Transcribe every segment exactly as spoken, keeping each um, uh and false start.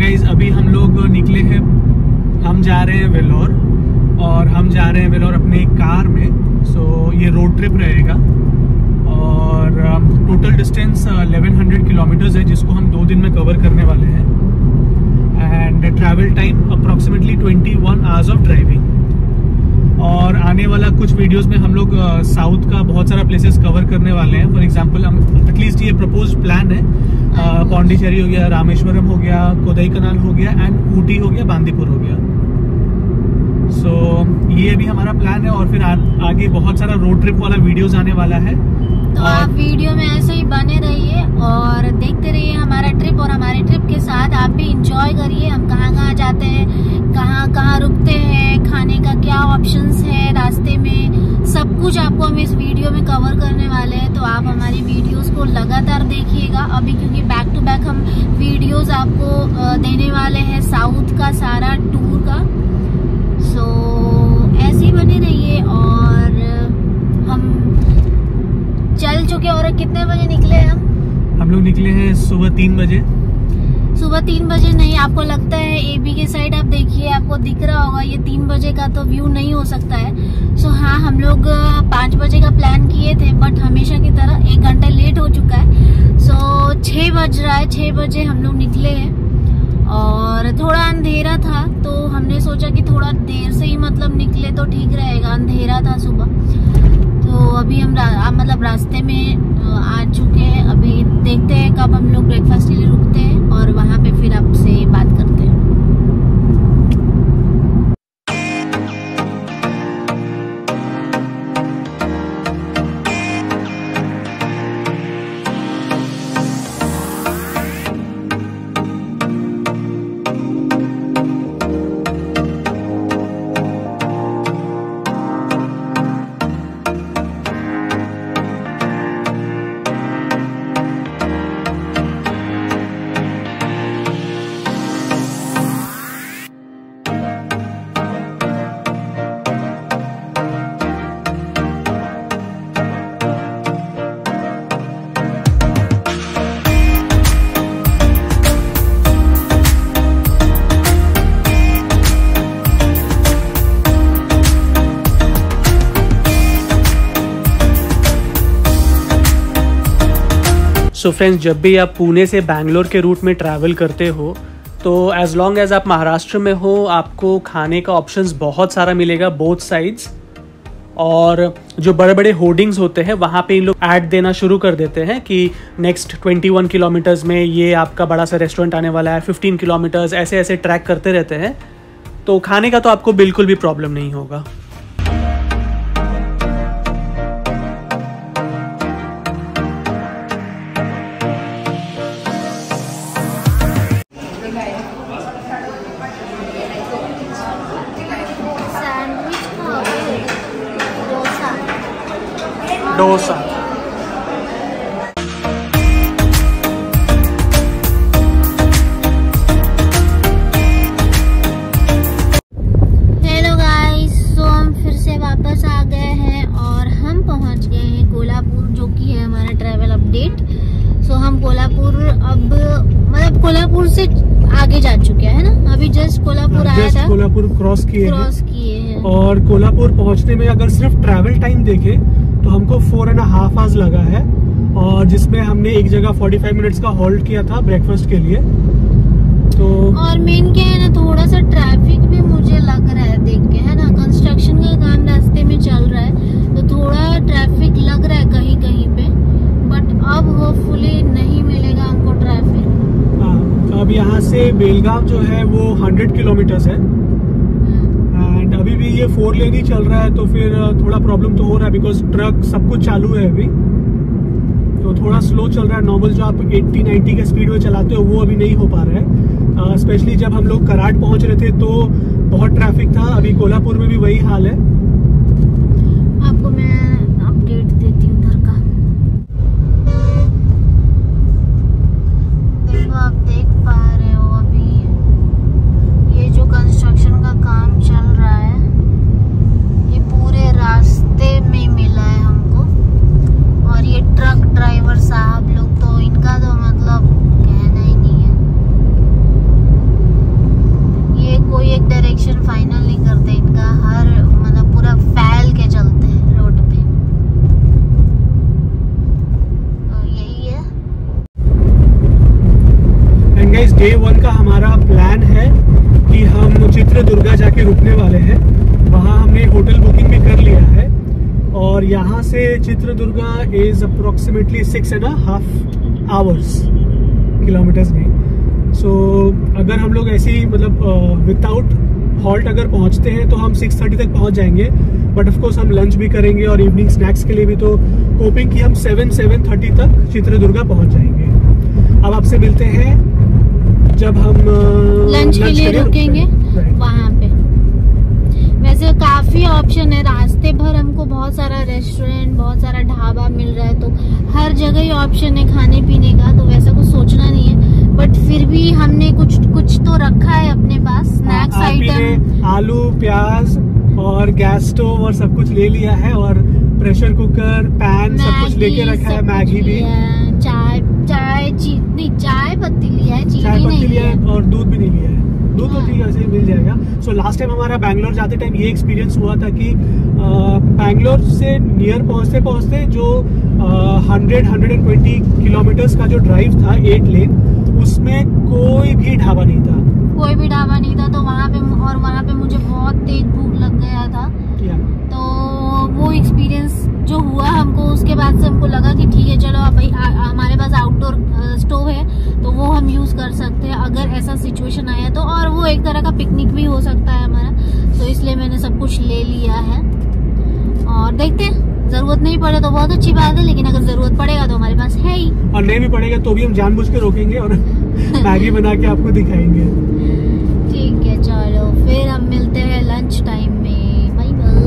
Guys अभी हम लोग निकले हैं, हम जा रहे हैं वेलोर और हम जा रहे हैं वेलोर अपने कार में। सो so, ये रोड ट्रिप रहेगा और total distance eleven hundred kilometres है जिसको हम दो दिन में कवर करने वाले हैं and travel time approximately twenty one hours of driving. और आने वाला कुछ वीडियोस में हम लोग साउथ का बहुत सारा प्लेसेस कवर करने वाले हैं। फॉर एग्जांपल हम एटलीस्ट ये प्रपोज्ड प्लान है, पौंडीचेरी हो गया, रामेश्वरम हो गया, कोडाईकनाल हो गया एंड ऊटी हो गया, बांदीपुर हो गया। सो so, ये भी हमारा प्लान है और फिर आ, आगे बहुत सारा रोड ट्रिप वाला वीडियोस आने वाला है। तो आप वीडियो में ऐसे ही बने रहिए और देखते रहिए हमारा ट्रिप, और हमारे ट्रिप के साथ आप भी इंजॉय करिए। हम कहाँ कहाँ जाते हैं, कहाँ कहाँ रुकते हैं, खाने का क्या ऑप्शंस है रास्ते में, सब कुछ आपको हम इस वीडियो में कवर करने वाले हैं। तो आप हमारी वीडियोस को लगातार देखिएगा अभी, क्योंकि बैक टू बैक हम वीडियोस आपको देने वाले हैं साउथ का सारा टूर का। सो ऐसे ही बने रहिए। और हम चल चुके, और कितने बजे निकले हम हम लोग निकले हैं सुबह तीन बजे। सुबह तीन बजे नहीं, आपको लगता है एबी के साइड आप देखिए, आपको दिख रहा होगा ये तीन बजे का तो व्यू नहीं हो सकता है। सो हाँ, हम लोग पाँच बजे का प्लान किए थे बट हमेशा की तरह एक घंटा लेट हो चुका है। सो छः बज रहा है, छः बजे हम लोग निकले हैं और थोड़ा अंधेरा था तो हमने सोचा कि थोड़ा देर से ही मतलब निकले तो ठीक रहेगा, अंधेरा था सुबह। तो अभी हम रा, मतलब रास्ते में आ चुके हैं। अभी देखते हैं कब हम लोग ब्रेकफास्ट के लिए रुकते हैं और वहाँ पे फिर आपसे बात करते हैं। सो so फ्रेंड्स, जब भी आप पुणे से बैंगलोर के रूट में ट्रैवल करते हो तो एज लॉन्ग एज आप महाराष्ट्र में हो आपको खाने का ऑप्शंस बहुत सारा मिलेगा बोथ साइड्स। और जो बड़े बड़े होर्डिंग्स होते हैं वहाँ पे इन लोग ऐड देना शुरू कर देते हैं कि नेक्स्ट इक्कीस किलोमीटर्स में ये आपका बड़ा सा रेस्टोरेंट आने वाला है, फिफ्टीन किलोमीटर्स, ऐसे ऐसे ट्रैक करते रहते हैं। तो खाने का तो आपको बिल्कुल भी प्रॉब्लम नहीं होगा। डोसा हेलो गाइस, सो हम फिर से वापस आ गए हैं और हम पहुंच गए हैं कोल्हापुर, जो कि है हमारा ट्रैवल अपडेट। सो हम कोल्हापुर अब मतलब कोल्हापुर से आगे जा चुके हैं ना, अभी जस्ट कोल्हापुर आया था, कोल्हापुर क्रॉस किए क्रॉस किए हैं। और कोल्हापुर पहुंचने में अगर सिर्फ ट्रैवल टाइम देखे तो हमको फोर एंड हाफ आवर्स लगा है, और जिसमें हमने एक जगह पैंतालीस मिनट्स का होल्ड किया था ब्रेकफास्ट के लिए। तो और मेन क्या है ना, थोड़ा सा ट्रैफिक भी मुझे लग रहा है देख के, है ना, कंस्ट्रक्शन का काम रास्ते में चल रहा है तो थोड़ा ट्रैफिक लग रहा है कहीं कहीं पे, बट अब होपफुली नहीं मिलेगा हमको ट्रैफिक। हाँ, अब यहाँ से बेलगाम जो है वो हंड्रेड किलोमीटर्स है एंड अभी भी ये फोर लेन ही चल रहा है, तो फिर थोड़ा प्रॉब्लम तो हो रहा है बिकॉज ट्रक सब कुछ चालू है अभी, तो थोड़ा स्लो चल रहा है। नॉर्मल जो आप अस्सी नब्बे के स्पीड में चलाते हो वो अभी नहीं हो पा रहा है। स्पेशली जब हम लोग कराड़ पहुंच रहे थे तो बहुत ट्रैफिक था, अभी कोल्हापुर में भी वही हाल है। आपको मैं अपडेट देती हूँ उधर का। देखो, आप देख पा रहे हो अभी ये जो कंस्ट्रक्शन का काम चल रहा है ये पूरे रास्ते में मिला है हमको, और ये ट्रक ड्राइवर साहब लोग तो इनका तो मतलब कहना ही नहीं है। डे वन का हमारा प्लान है कि हम चित्रदुर्गा जाके रुकने वाले हैं। वहाँ हमने होटल बुकिंग भी कर लिया है और यहाँ से Chitradurga is approximately six and half hours, kilometres नहीं। सो so, अगर हम लोग ऐसे ही मतलब विदाउट हॉल्ट अगर पहुँचते हैं तो हम सिक्स थर्टी तक पहुँच जाएंगे। बट ऑफ कोर्स हम लंच भी करेंगे और इवनिंग स्नैक्स के लिए भी, तो होपिंग कि हम सेवन सेवन थर्टी तक चित्रदुर्गा पहुँच जाएंगे। अब आपसे मिलते हैं जब हम लंच के लिए रुकेंगे वहाँ पे। वैसे काफी ऑप्शन है, रास्ते भर हमको बहुत सारा रेस्टोरेंट, बहुत सारा ढाबा मिल रहा है, तो हर जगह ही ऑप्शन है खाने पीने का, तो वैसा कुछ सोचना नहीं है। बट फिर भी हमने कुछ कुछ तो रखा है अपने पास स्नैक्स आइटम, आलू प्याज और गैस स्टोव और सब कुछ ले लिया है, और प्रेशर कुकर, पैन सब कुछ लेके रखा है, मैगी भी, चाय चाय नहीं चाय पत्ती लिया है, चीनी चाय पत्ती नहीं लिया है और दूध भी नहीं लिया है। दूध तो हाँ। ठीक है, ऐसे ही मिल जाएगा। सो लास्ट टाइम हमारा बैंगलोर जाते टाइम ये एक्सपीरियंस हुआ था कि बैंगलोर से नियर पहुंचते पहुंचते जो hundred hundred and twenty kilometres का जो ड्राइव था एट लेन, उसमें कोई भी ढाबा नहीं था, कोई भी ढाबा नहीं था। तो वहाँ पे और वहाँ पे मुझे बहुत तेज भूख लग गया था, तो वो एक्सपीरियंस जो हुआ हमको, उसके बाद से हमको लगा कि ठीक है चलो अब भाई हमारे पास आउटडोर स्टोव है तो वो हम यूज कर सकते हैं अगर ऐसा सिचुएशन आया तो, और वो एक तरह का पिकनिक भी हो सकता है हमारा। तो इसलिए मैंने सब कुछ ले लिया है और देखते हैं, जरूरत नहीं पड़े तो बहुत अच्छी बात है, लेकिन अगर जरूरत पड़ेगा तो हमारे पास है ही, और नहीं भी पड़ेगा तो भी हम जानबूझ के रोकेंगे और मैगी बना के आपको दिखाएंगे। ठीक है चलो फिर हम मिलते हैं लंच टाइम में, बाय बाय।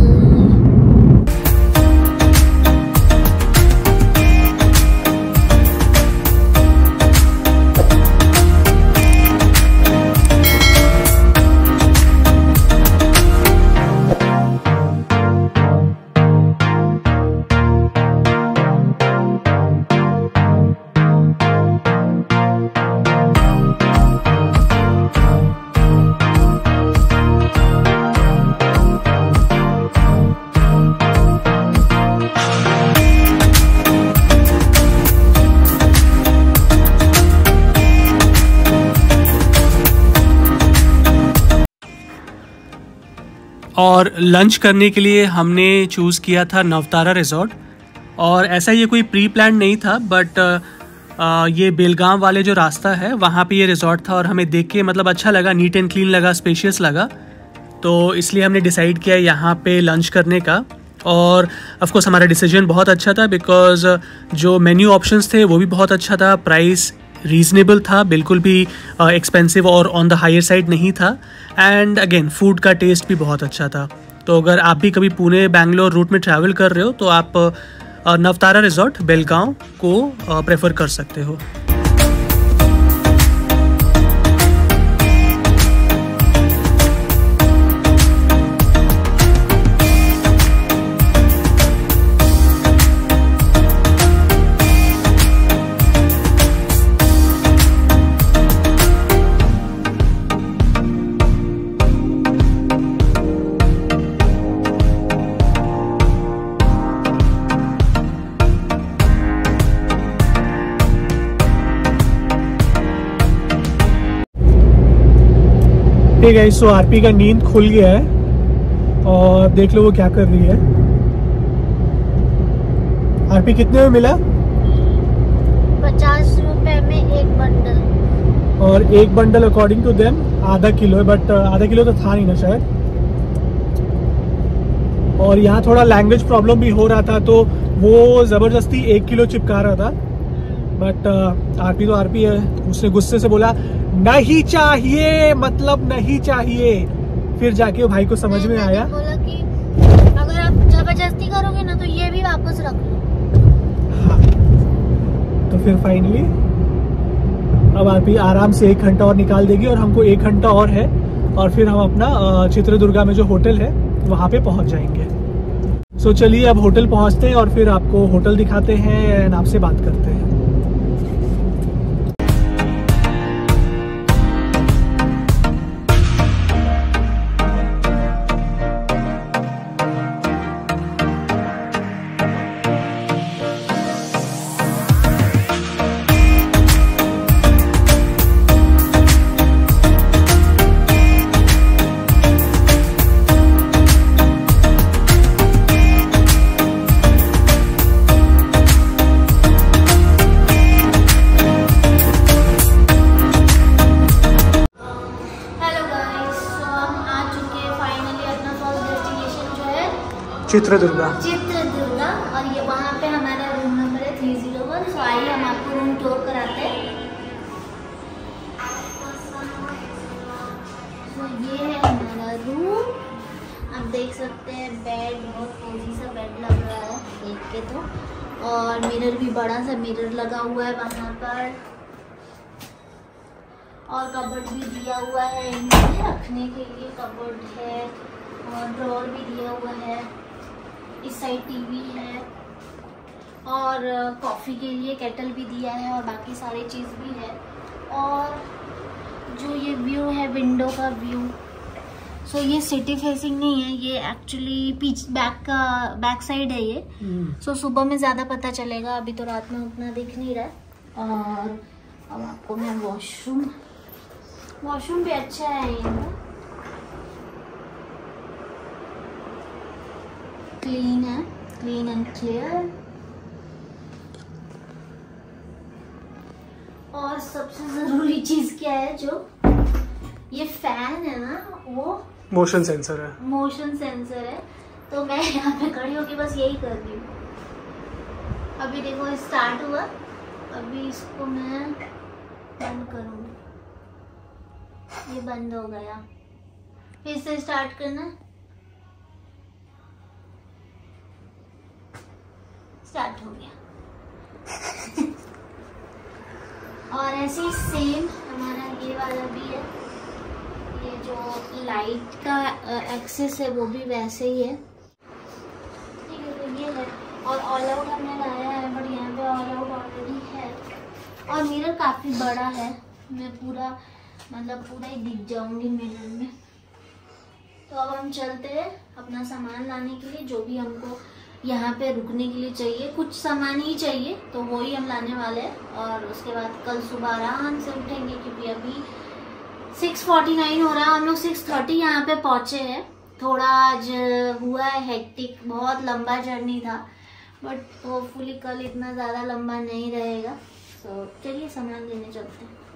और लंच करने के लिए हमने चूज़ किया था नवतारा रिजॉर्ट, और ऐसा ये कोई प्री प्लान नहीं था, बट आ, ये बेलगाम वाले जो रास्ता है वहाँ पे ये रिजॉर्ट था और हमें देख के मतलब अच्छा लगा, नीट एंड क्लीन लगा, स्पेशियस लगा, तो इसलिए हमने डिसाइड किया यहाँ पे लंच करने का। और ऑफ कोर्स हमारा डिसीजन बहुत अच्छा था बिकॉज जो मेन्यू ऑप्शंस थे वो भी बहुत अच्छा था, प्राइस रीज़नेबल था, बिल्कुल भी एक्सपेंसिव और ऑन द हायर साइड नहीं था, एंड अगेन फूड का टेस्ट भी बहुत अच्छा था। तो अगर आप भी कभी पुणे बैंगलोर रूट में ट्रैवल कर रहे हो तो आप नवतारा रिजॉर्ट बेलगांव को प्रेफर कर सकते हो। ठीक है, सो आरपी का नींद खुल गया है और देख लो वो क्या कर रही है। आरपी कितने में मिला? पचास रुपए में एक बंडल, और एक बंडल अकॉर्डिंग टू देम आधा किलो है, बट आधा किलो तो था नहीं ना शायद। और यहाँ थोड़ा लैंग्वेज प्रॉब्लम भी हो रहा था तो वो जबरदस्ती एक किलो चिपका रहा था, बट आरपी तो आरपी है, उसने गुस्से से बोला नहीं चाहिए, मतलब नहीं चाहिए। फिर जाके वो भाई को समझ में आया, बोला कि अगर आप जबरदस्ती करोगे ना तो ये भी वापस रख लो। हाँ, तो फिर फाइनली अब आरपी आराम से एक घंटा और निकाल देगी और हमको एक घंटा और है, और फिर हम अपना चित्रदुर्गा में जो होटल है वहाँ पे पहुँच जाएंगे। सो चलिए अब होटल पहुँचते हैं और फिर आपको होटल दिखाते हैं एंड आपसे बात करते हैं। चित्रदुर्गा। चित्रदुर्गा, और ये वहाँ पे हमारा रूम नंबर है थ्री जीरो वन। सो आइए हम आपको रूम टूर कराते हैं। तो ये है हमारा रूम, आप देख सकते हैं। बेड बहुत कोजी सा बेड लग रहा है देख के तो, और मिरर भी बड़ा सा मिरर लगा हुआ है वहाँ पर, और कबर्ड भी दिया हुआ है इनमें रखने के लिए। कबर्ड है और ड्रॉर भी दिया हुआ है। इस साइड टीवी है और कॉफ़ी के लिए केटल भी दिया है और बाकी सारी चीज़ भी है। और जो ये व्यू है विंडो का व्यू, सो ये सिटी फेसिंग नहीं है, ये एक्चुअली पीछ बैक का बैक साइड है ये। सो so, सुबह में ज़्यादा पता चलेगा, अभी तो रात में उतना दिख नहीं रहा है। और अब आपको मैं वॉशरूम वॉशरूम भी अच्छा है ये, क्लीन है, क्लीन एंड क्लियर। और सबसे जरूरी चीज क्या है, जो ये फैन है ना, वो मोशन सेंसर है। मोशन सेंसर है। तो मैं यहाँ पे खड़ी होकर बस यही कर रही हूँ। अभी देखो स्टार्ट हुआ, अभी इसको मैं बंद करूँगी, ये बंद हो गया। फिर से स्टार्ट करना, स्टार्ट हो गया। और ऐसे ही सेम हमारा ये वाला भी है, ये जो लाइट का एक्सेस है वो भी वैसे ही है। ठीक है, तो ये है। और ऑल आउट हमने लाया है, बट यहाँ पे ऑल आउट ऑलरेडी है। और मिरर काफ़ी बड़ा है, मैं पूरा मतलब पूरा ही दिख जाऊंगी मिरर में। तो अब हम चलते हैं अपना सामान लाने के लिए, जो भी हमको यहाँ पे रुकने के लिए चाहिए। कुछ सामान ही चाहिए तो वो ही हम लाने वाले हैं। और उसके बाद कल सुबह आराम से उठेंगे, क्योंकि अभी सिक्स फोर्टी नाइन हो रहा है। हम लोग सिक्स थर्टी यहाँ पे पहुँचे हैं। थोड़ा आज हुआ है हेक्टिक, बहुत लंबा जर्नी था, बट होपफुली कल इतना ज़्यादा लंबा नहीं रहेगा। तो चलिए सामान लेने चलते हैं।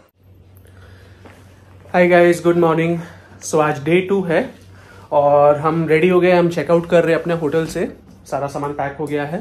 Hi guys, good morning. So आज डे टू है और हम रेडी हो गए, हम चेकआउट कर रहे हैं अपने होटल से। सारा सामान पैक हो गया है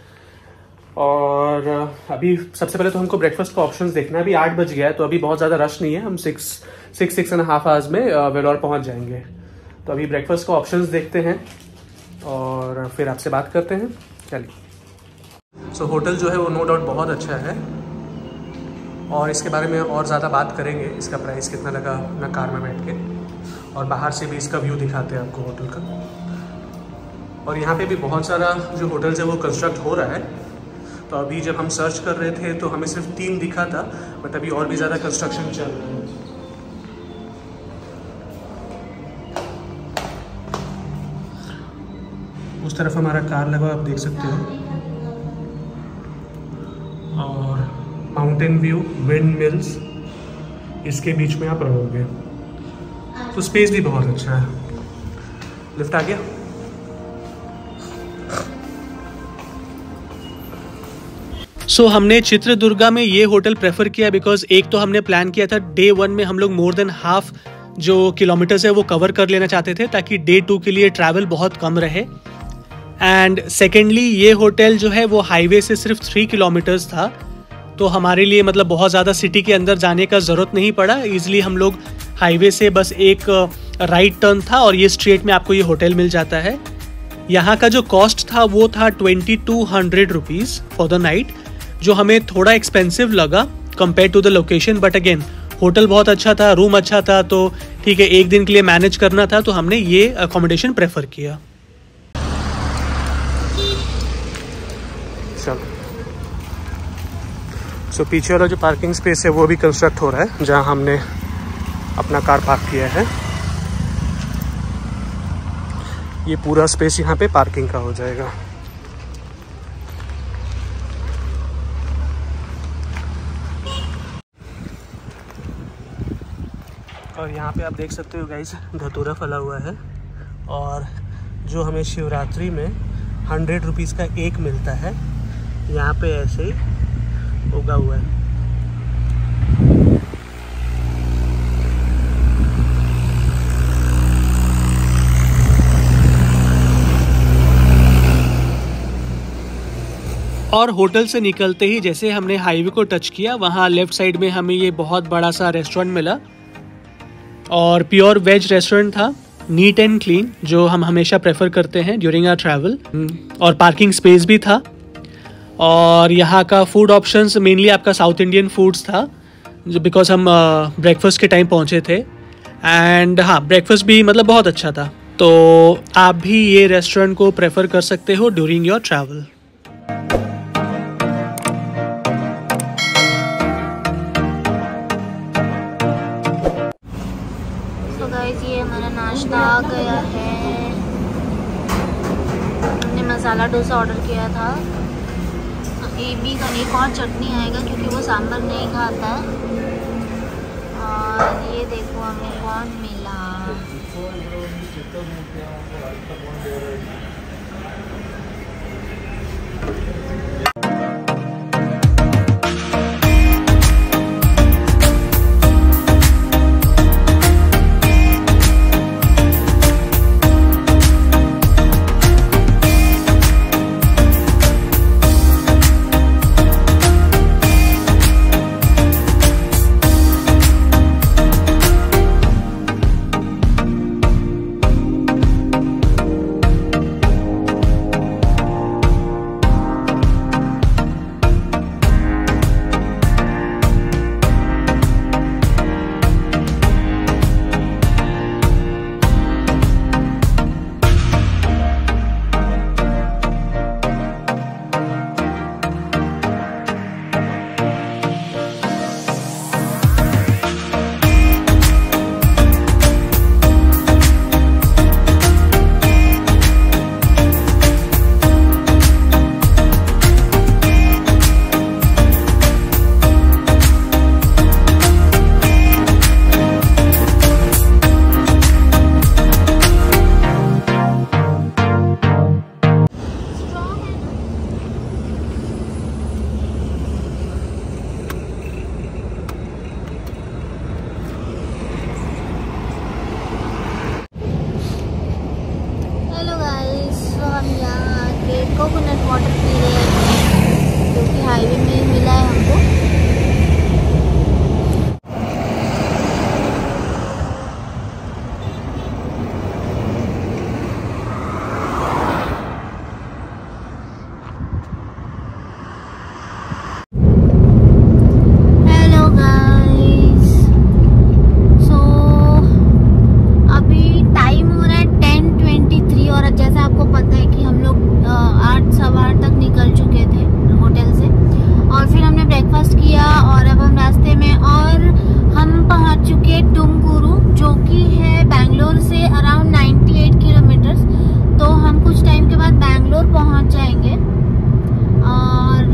और अभी सबसे पहले तो हमको ब्रेकफास्ट का ऑप्शंस देखना है। अभी आठ बज गया है तो अभी बहुत ज़्यादा रश नहीं है, हम six six six and half hours में वेलोर पहुंच जाएंगे। तो अभी ब्रेकफास्ट का ऑप्शंस देखते हैं और फिर आपसे बात करते हैं। चलिए। सो होटल जो है वो नो डाउट बहुत अच्छा है और इसके बारे में और ज़्यादा बात करेंगे। इसका प्राइस कितना लगा अपना कार में बैठ के, और बाहर से भी इसका व्यू दिखाते हैं आपको होटल का। और यहाँ पे भी बहुत सारा जो होटल्स है वो कंस्ट्रक्ट हो रहा है। तो अभी जब हम सर्च कर रहे थे तो हमें सिर्फ तीन दिखा था, बट अभी और भी ज़्यादा कंस्ट्रक्शन चल रहा है। उस तरफ हमारा कार लगा, आप देख सकते हो। और माउंटेन व्यू, विंड मिल्स, इसके बीच में आप रहोगे। तो स्पेस भी बहुत अच्छा है। लिफ्ट आ गया। सो so, हमने चित्रदुर्गा में ये होटल प्रेफर किया बिकॉज एक तो हमने प्लान किया था डे वन में हम लोग मोर देन हाफ जो किलोमीटर्स है वो कवर कर लेना चाहते थे, ताकि डे टू के लिए ट्रैवल बहुत कम रहे। एंड सेकेंडली ये होटल जो है वो हाईवे से सिर्फ थ्री किलोमीटर्स था, तो हमारे लिए मतलब बहुत ज़्यादा सिटी के अंदर जाने का ज़रूरत नहीं पड़ा। ईजिली हम लोग हाईवे से बस एक राइट टर्न था और ये स्ट्रेट में आपको ये होटल मिल जाता है। यहाँ का जो कॉस्ट था वो था twenty two hundred rupees for the night, जो हमें थोड़ा एक्सपेंसिव लगा compare to the location. But again hotel बहुत अच्छा था, रूम अच्छा था, तो ठीक है, एक दिन के लिए मैनेज करना था तो हमने ये अकोमोडेशन प्रेफर किया। चलो, सो पीछे वाला जो पार्किंग स्पेस है वो भी कंस्ट्रक्ट हो रहा है, जहाँ हमने अपना कार पार्क किया है। ये पूरा स्पेस यहाँ पे पार्किंग का हो जाएगा। और यहाँ पे आप देख सकते हो गाइस, धतूरा फला हुआ है, और जो हमें शिवरात्रि में हंड्रेड रुपीज़ का एक मिलता है, यहाँ पे ऐसे ही उगा हुआ है। और होटल से निकलते ही जैसे हमने हाईवे को टच किया, वहाँ लेफ्ट साइड में हमें ये बहुत बड़ा सा रेस्टोरेंट मिला और प्योर वेज रेस्टोरेंट था, नीट एंड क्लीन, जो हम हमेशा प्रेफर करते हैं ड्यूरिंग आवर ट्रैवल। और पार्किंग स्पेस भी था और यहाँ का फूड ऑप्शंस मेनली आपका साउथ इंडियन फूड्स था, जो बिकॉज हम ब्रेकफास्ट के टाइम पहुँचे थे। एंड हाँ, ब्रेकफास्ट भी मतलब बहुत अच्छा था। तो आप भी ये रेस्टोरेंट को प्रेफर कर सकते हो ड्यूरिंग योर ट्रैवल। तो गाइस ये हमारा नाश्ता आ गया है। हमने मसाला डोसा ऑर्डर किया था। एबी का एक और चटनी आएगा क्योंकि वो सांभर नहीं खाता है। और ये देखो हमें कौन मिला। कोकोनट वाटर पी रहे हैं क्योंकि हाईवे में ही मिला है हमको। हेलो गाइस, सो अभी टाइम हो रहा है टेन ट्वेंटी थ्री और जैसा आपको पता है कि हम लोग आठ सवा आठ तक निकल चुके थे होटल से और फिर हमने ब्रेकफास्ट किया और अब हम रास्ते में और हम पहुंच चुके टुमकुरू, जो कि है बैंगलोर से अराउंड अट्ठानवे किलोमीटर्स। तो हम कुछ टाइम के बाद बैंगलोर पहुंच जाएंगे और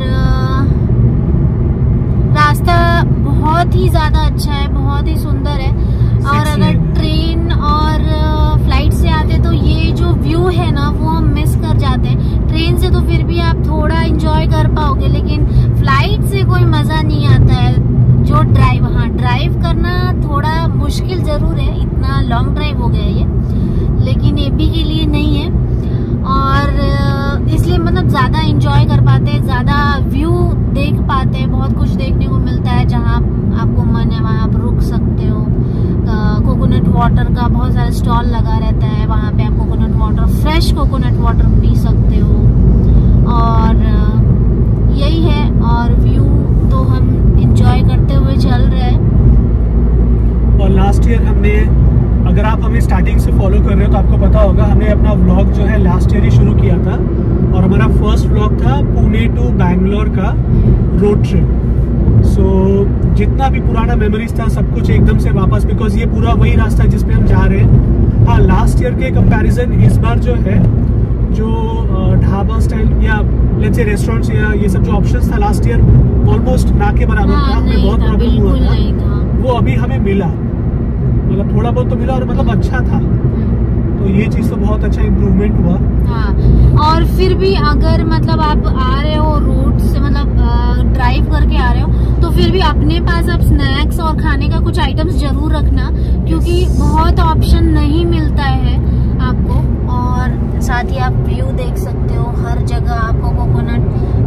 रास्ता बहुत ही ज़्यादा अच्छा है, बहुत ही सुंदर है। और अगर ट्रेन और फ्लाइट से आते तो ये जो व्यू है ना वो हम मिस कर जाते हैं। ट्रेन से तो फिर भी आप थोड़ा एंजॉय कर पाओगे, लेकिन फ्लाइट से कोई मज़ा नहीं आता है। जो ड्राइव हाँ ड्राइव करना थोड़ा मुश्किल ज़रूर है, इतना लॉन्ग ड्राइव हो गया ये, लेकिन एबी के लिए नहीं है। और इसलिए मतलब ज़्यादा एंजॉय कर पाते हैं, ज़्यादा व्यू देख पाते हैं, बहुत कुछ देखने को मिलता है। जहाँ आपको मन है वहाँ आप रुक सकते हो। कोकोनट वाटर का बहुत सारा स्टॉल लगा रहता है, वहाँ पे आप coconut water, fresh coconut water पी सकते हो। और यही है, और व्यू तो हम एंजॉय करते हुए चल रहे हैं। और लास्ट ईयर हमने, अगर आप हमें स्टार्टिंग से फॉलो कर रहे हो तो आपको पता होगा, हमने अपना व्लॉग जो है लास्ट ईयर ही शुरू किया था और हमारा फर्स्ट व्लॉग था पुणे टू बैंगलोर का रोड ट्रिप। सो so, जितना भी पुराना मेमोरीज था सब कुछ एकदम से वापस, बिकॉज ये पूरा वही रास्ता है जिस पे हम जा रहे हैं। हाँ, लास्ट ईयर के कंपैरिजन इस बार जो है, जो ढाबा स्टाइल या लेट्स से रेस्टोरेंट्स या ये सब जो ऑप्शंस था लास्ट ईयर ऑलमोस्ट ना के बराबर था। हमें बहुत प्रॉब्लम हुआ था, वो अभी हमें मिला, मतलब थोड़ा बहुत तो मिला और मतलब अच्छा था। तो ये चीज तो बहुत अच्छा इम्प्रूवमेंट हुआ। हाँ, और फिर भी अगर मतलब आप आ रहे हो रोड से, मतलब ड्राइव करके आ रहे हो, तो फिर भी अपने पास आप स्नैक्स और खाने का कुछ आइटम्स जरूर रखना, क्योंकि बहुत ऑप्शन नहीं मिलता है आपको। और साथ ही आप व्यू देख सकते हो, हर जगह आपको कोकोनट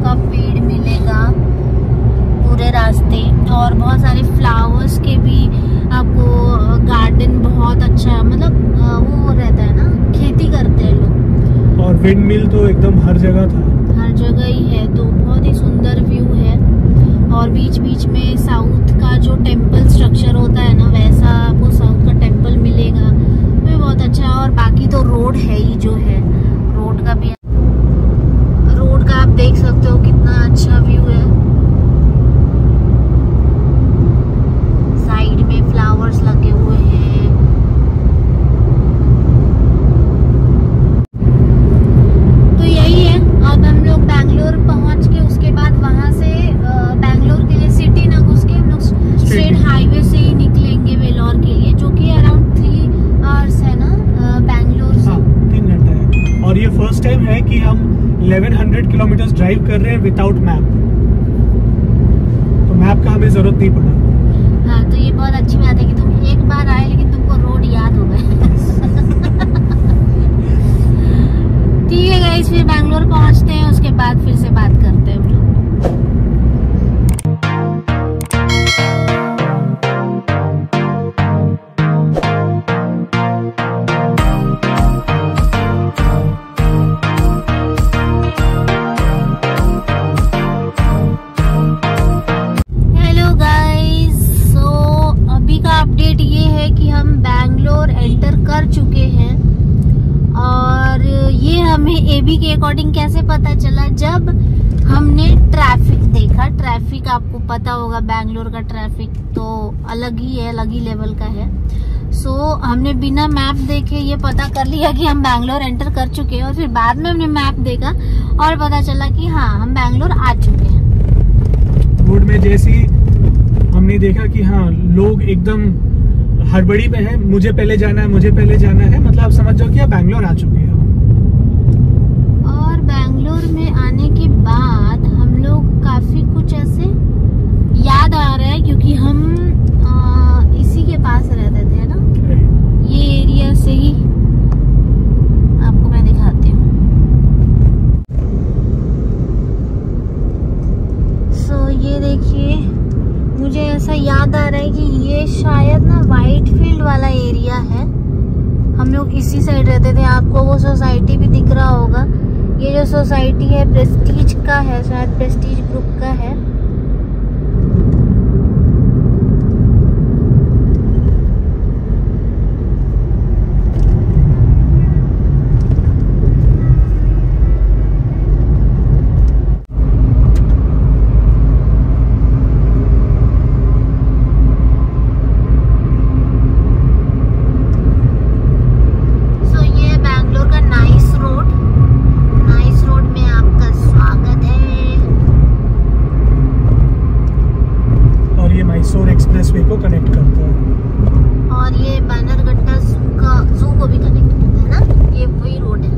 का पेड़ मिलेगा पूरे रास्ते, और बहुत सारे फ्लावर्स के भी आपको गार्डन बहुत अच्छा, मतलब वो रहता है ना, खेती करते हैं लोग। और विंड मिल तो एकदम हर जगह था, हर जगह ही है, तो बहुत ही सुंदर व्यू है। और बीच बीच में साउथ का जो टेम्पल स्ट्रक्चर होता है ना, वैसा आपको साउथ का टेम्पल मिलेगा, तो बहुत अच्छा है। और बाकी तो रोड है ही जो है, रोड का भी, रोड का आप देख सकते हो कितना अच्छा व्यू है। साइड में फ्लावर्स लगे हुए हैं। तो यही है, अब हम लोग बैंगलोर पहुंच के उसके बाद वहां से बैंगलोर के लिए सिटी ना घुस के हम लोग स्ट्रेट हाईवे से ही निकलेंगे वेलोर के लिए, जो कि अराउंड थ्री आवर्स है ना बैंगलोर से। हाँ, तीन घंटा है। और ये फर्स्ट टाइम है कि हम ग्यारह सौ किलोमीटर ड्राइव कर रहे हैं विदाउट मैप, तो मैप का हमें जरूरत नहीं पड़ा। हाँ, तो ये बहुत अच्छी बात है कि तुम एक बार आए लेकिन तुमको रोड याद हो गए। ठीक है गाइस, फिर बैंगलोर पहुंचते हैं, उसके बाद फिर से बात करते हैं हम लोग। अपडेट ये है कि हम बैंगलोर एंटर कर चुके हैं, और ये हमें एबी के अकॉर्डिंग कैसे पता चला, जब हमने ट्रैफिक देखा। ट्रैफिक आपको पता होगा, बैंगलोर का ट्रैफिक तो अलग ही है, अलग ही लेवल का है। सो so, हमने बिना मैप देखे ये पता कर लिया कि हम बैंगलोर एंटर कर चुके हैं, और फिर बाद में हमने मैप देखा और पता चला कि हाँ, हम बैंगलोर आ चुके हैं। रोड में जैसी हमने देखा कि हाँ, लोग एकदम हड़बड़ी में है, मुझे पहले जाना है, मुझे पहले जाना है, मतलब आप समझ जाओ कि आप बैंगलोर आ चुके हैं। और बैंगलोर में आने के बाद हम लोग काफी कुछ ऐसे याद आ रहा है, क्योंकि हम आ, इसी के पास रहते थे ना, ये एरिया से ही। आपको मैं दिखाती हूँ। सो ये देखिए, मुझे ऐसा याद आ रहा है कि ये शायद ना वाइट फील्ड वाला एरिया है, हम लोग इसी साइड रहते थे। आपको वो सोसाइटी भी दिख रहा होगा, ये जो सोसाइटी है प्रेस्टीज का है, शायद प्रेस्टीज ग्रुप का है। एक्सप्रेसवे को कनेक्ट करता है, और ये बैनरघट्टा जू का जू को भी कनेक्ट करता है ना, ये वही रोड है।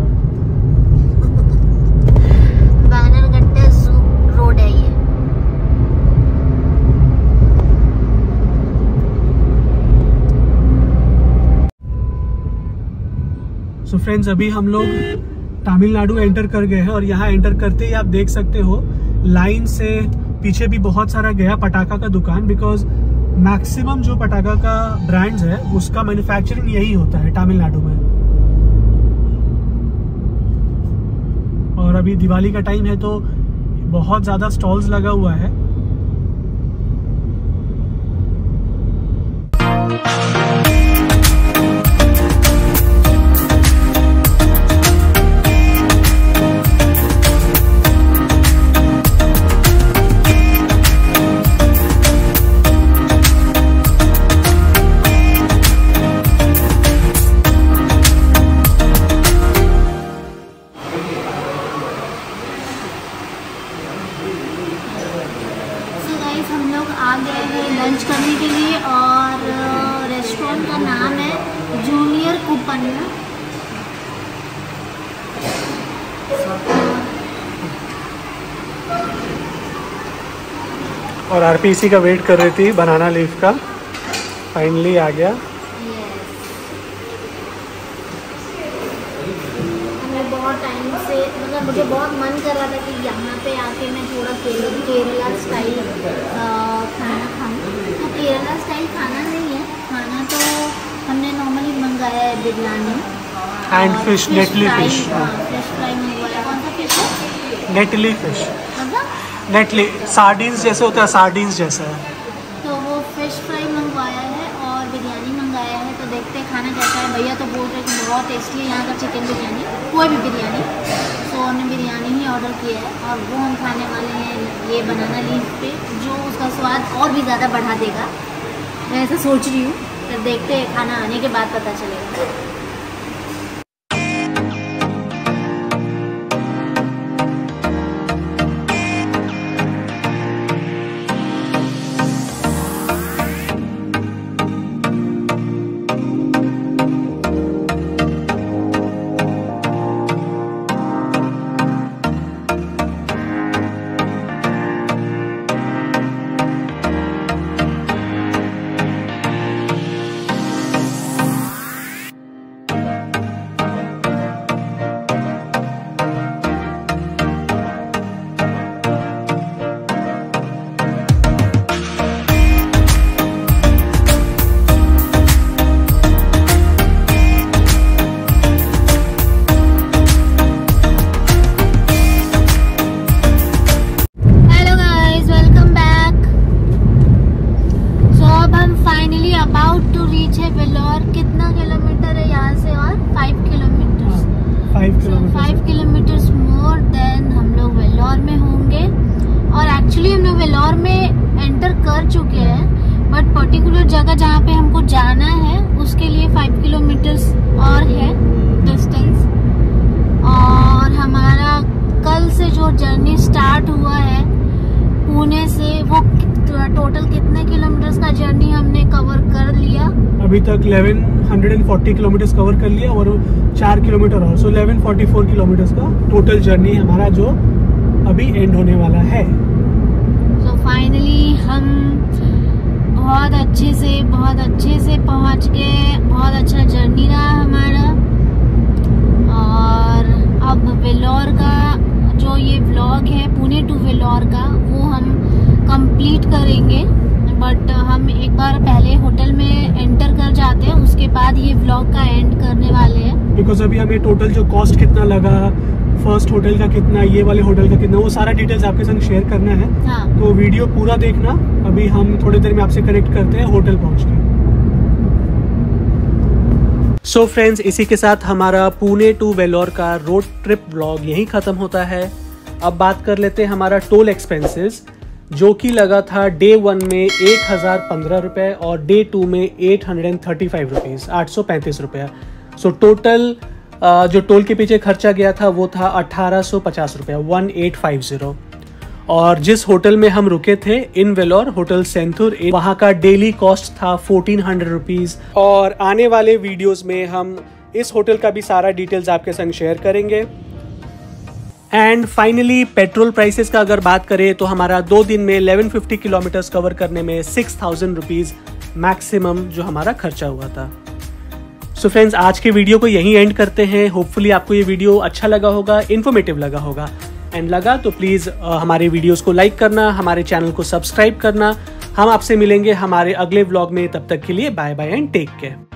बैनरघट्टा जू रोड है ये। सो फ्रेंड्स, अभी हम लोग तमिलनाडु एंटर कर गए हैं, और यहाँ एंटर करते ही आप देख सकते हो लाइन से पीछे भी बहुत सारा गया पटाखा का दुकान, बिकॉज मैक्सिमम जो पटाखा का ब्रांड्स है उसका मैन्युफैक्चरिंग यही होता है तमिलनाडु में। और अभी दिवाली का टाइम है तो बहुत ज्यादा स्टॉल्स लगा हुआ है। आ गए हैं लंच करने के लिए, और रेस्टोरेंट का नाम है जूनियर कूपन। और आरपी इसी का वेट कर रही थी, बनाना लीफ का। फाइनली आ गया। हमने बहुत बहुत टाइम से, मतलब मुझे बहुत मन कर रहा था कि यहाँ पे आके मैं थोड़ा केरला स्टाइल खाना खाऊँ। तो केरला स्टाइल खाना नहीं है, खाना तो हमने नॉर्मली मंगाया है biryani and fish, nethili fish. Fish fry मंगवाया। कौन सा फिश है? नेटली फिश। मतलब नेटली सार्डिन्स जैसे होता है, सार्डिन्स जैसा है। तो वो फिश फ्राई मंगवाया है और बिरयानी मंगाया है। तो देखते हैं खाना कैसा है। भैया तो बोल रहे कि बहुत टेस्टी है यहाँ का चिकन बिरयानी, कोई भी बिरयानी। तो हमने बिरयानी ही ऑर्डर किया है और वो हम खाने वाले हैं ये बनाना लीफ पे, जो उसका स्वाद और भी ज़्यादा बढ़ा देगा, मैं ऐसा सोच रही हूँ। तो देखते हैं, खाना आने के बाद पता चलेगा। कितना किलोमीटर है यहाँ से? और five kilometre five kilometre more than हम लोग वेल्लोर में होंगे। और एक्चुअली हम लोग वेल्लोर में एंटर कर चुके हैं, बट पर्टिकुलर जगह जहाँ पे हमको जाना है उसके लिए फाइव किलोमीटर्स और है डिस्टेंस। और हमारा कल से जो जर्नी स्टार्ट हुआ है पुणे से, वो टोटल कितने किलोमीटर्स का जर्नी हमने कवर कर लिया अभी तक? इलेवन फोर्टी किलोमीटर्स कवर कर लिया और चार किलोमीटर और, so eleven forty four kilometres का टोटल जर्नी हमारा जो अभी एंड होने वाला है। सो so फाइनली हम बहुत अच्छे से बहुत अच्छे से पहुंच गए। बहुत अच्छा जर्नी रहा हमारा। और अब वेल्लोर का जो ये व्लॉग है पुणे टू वेल्लोर का, वो हम कंप्लीट करेंगे। बट हम एक बार पहले होटल में एंटर कर जाते हैं, उसके बाद ये व्लॉग का एंड करने वाले हैं। बिकॉज अभी हमें टोटल जो कॉस्ट कितना लगा, फर्स्ट होटल का कितना, ये वाले होटल का कितना, वो सारा डिटेल्स आपके संग शेयर करना है। हाँ। तो वीडियो पूरा देखना। अभी हम थोड़ी देर में आपसे कनेक्ट करते हैं होटल पहुंच के। सो so फ्रेंड्स, इसी के साथ हमारा पुणे टू वेल्लोर का रोड ट्रिप व्लॉग यहीं खत्म होता है। अब बात कर लेते हैं हमारा टोल एक्सपेंसेस, जो कि लगा था डे वन में एक हजार पंद्रह रुपये और डे टू में eight hundred thirty five rupees, आठ सौ पैंतीस रुपया। सो टोटल जो टोल के पीछे खर्चा गया था वो था अठारह सौ पचास रुपया, वन एट फाइव जीरो। और जिस होटल में हम रुके थे इन वेल्लोर, होटल सेंथुर, वहाँ का डेली कॉस्ट था फोर्टीन हंड्रेड रुपीज़। और आने वाले वीडियोस में हम इस होटल का भी सारा डिटेल्स आपके संग शेयर करेंगे। एंड फाइनली पेट्रोल प्राइसेस का अगर बात करें तो हमारा दो दिन में इलेवन फिफ्टी किलोमीटर्स कवर करने में सिक्स थाउजेंड रुपीज़ मैक्सिमम जो हमारा खर्चा हुआ था। सो so फ्रेंड्स, आज के वीडियो को यहीं एंड करते हैं। होपफुली आपको ये वीडियो अच्छा लगा होगा, इन्फॉर्मेटिव लगा होगा। एंड लगा तो प्लीज़ हमारे वीडियोस को लाइक करना, हमारे चैनल को सब्सक्राइब करना। हम आपसे मिलेंगे हमारे अगले व्लॉग में। तब तक के लिए bye bye and take care.